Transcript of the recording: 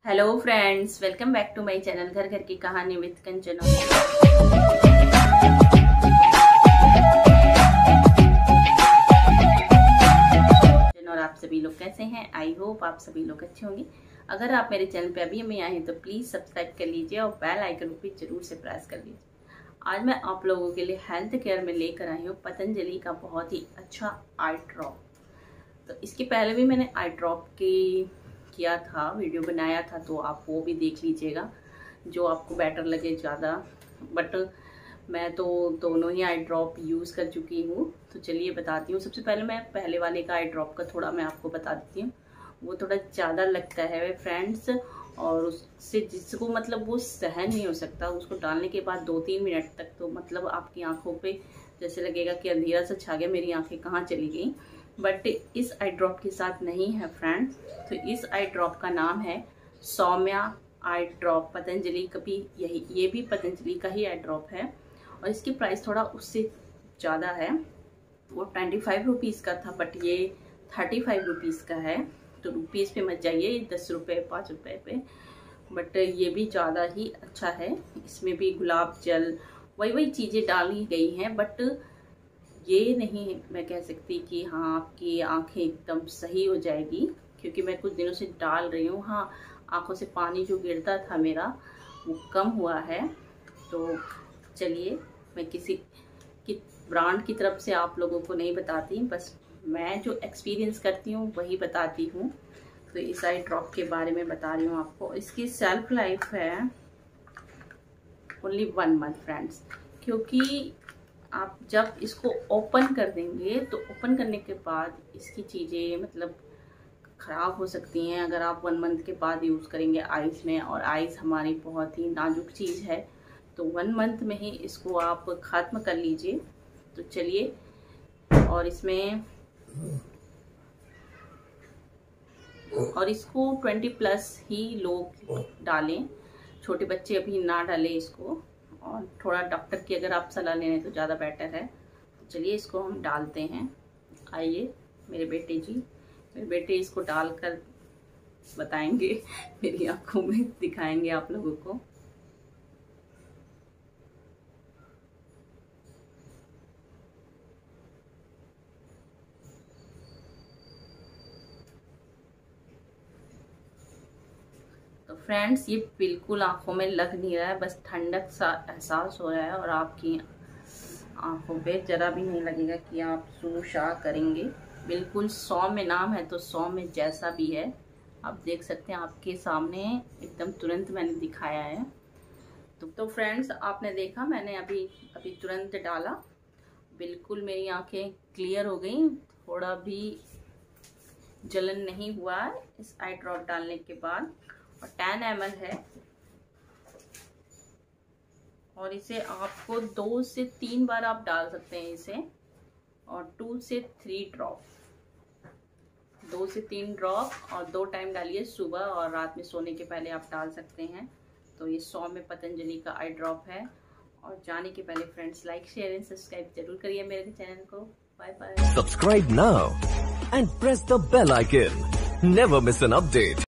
Hello friends, welcome back to my channel घर घर की कहानी विद कंचन। और आप सभी लोग कैसे हैं? आई होप आप सभी लोग अच्छे होंगे। अगर आप मेरे चैनल पे अभी हमें आए हैं तो प्लीज सब्सक्राइब कर लीजिए और बेल आइकन को जरूर से प्रेस कर लीजिए। आज मैं आप लोगों के लिए हेल्थ केयर में लेकर आई हूँ पतंजलि का बहुत ही अच्छा आई ड्रॉप। तो इसके पहले भी मैंने आई ड्रॉप की किया था, वीडियो बनाया था, तो आप वो भी देख लीजिएगा जो आपको बेटर लगे ज़्यादा। बट मैं तो दोनों ही आई ड्रॉप यूज़ कर चुकी हूँ। तो चलिए बताती हूँ। सबसे पहले मैं पहले वाले का आई ड्रॉप का थोड़ा मैं आपको बता देती हूँ। वो थोड़ा ज़्यादा लगता है फ्रेंड्स, और उससे जिसको मतलब वो सहन नहीं हो सकता, उसको डालने के बाद 2-3 मिनट तक तो मतलब आपकी आँखों पर जैसे लगेगा कि अंधेरा सा छा गया, मेरी आँखें कहाँ चली गई। बट इस आई ड्रॉप के साथ नहीं है फ्रेंड्स। तो इस आई ड्रॉप का नाम है सौम्या आई ड्रॉप। पतंजलि का भी ये भी पतंजलि का ही आई ड्रॉप है, और इसकी प्राइस थोड़ा उससे ज़्यादा है। वो 25 रुपीज़ का था, बट ये 35 रुपीज़ का है। तो रुपीज़ पे मत जाइए, 10 रुपये 5 रुपये पे। बट ये भी ज़्यादा ही अच्छा है। इसमें भी गुलाब जल वही चीज़ें डाली गई हैं, बट ये नहीं मैं कह सकती कि हाँ आपकी आंखें एकदम सही हो जाएगी, क्योंकि मैं कुछ दिनों से डाल रही हूँ। हाँ, आंखों से पानी जो गिरता था मेरा वो कम हुआ है। तो चलिए, मैं किसी की ब्रांड की तरफ से आप लोगों को नहीं बताती, बस मैं जो एक्सपीरियंस करती हूँ वही बताती हूँ। तो इस आई ड्रॉप के बारे में बता रही हूँ आपको। इसकी सेल्फ लाइफ है ओनली 1 मंथ फ्रेंड्स, क्योंकि आप जब इसको ओपन कर देंगे तो ओपन करने के बाद इसकी चीज़ें मतलब ख़राब हो सकती हैं अगर आप 1 मंथ के बाद यूज़ करेंगे आइज़ में। और आइज़ हमारी बहुत ही नाजुक चीज़ है, तो 1 मंथ में ही इसको आप ख़त्म कर लीजिए। तो चलिए, और इसको 20+ ही लोग डालें, छोटे बच्चे अभी ना डालें इसको। और थोड़ा डॉक्टर की अगर आप सलाह लें तो ज़्यादा बेटर है। तो चलिए इसको हम डालते हैं। आइए मेरे बेटे इसको डालकर बताएंगे, मेरी आंखों में दिखाएंगे आप लोगों को। तो फ्रेंड्स, ये बिल्कुल आंखों में लग नहीं रहा है, बस ठंडक सा एहसास हो रहा है, और आपकी आंखों पे जरा भी नहीं लगेगा कि आप सूशा करेंगे। बिल्कुल सौम्य नाम है, तो सौम्य जैसा भी है। आप देख सकते हैं आपके सामने एकदम तुरंत मैंने दिखाया है। तो फ्रेंड्स, आपने देखा मैंने अभी तुरंत डाला, बिल्कुल मेरी आंखें क्लियर हो गई, थोड़ा भी जलन नहीं हुआ है इस आई ड्रॉप डालने के बाद। और 10 ml है, और इसे आपको 2 से 3 बार आप डाल सकते हैं इसे, और 2 से 3 ड्रॉप, 2 से 3 ड्रॉप, और 2 टाइम डालिए, सुबह और रात में सोने के पहले आप डाल सकते हैं। तो ये सौम्य पतंजलि का आई ड्रॉप है। और जाने के पहले friends, like share and subscribe जरूर करिए मेरे चैनल को। Bye bye. Subscribe now and press the bell icon. Never miss an update.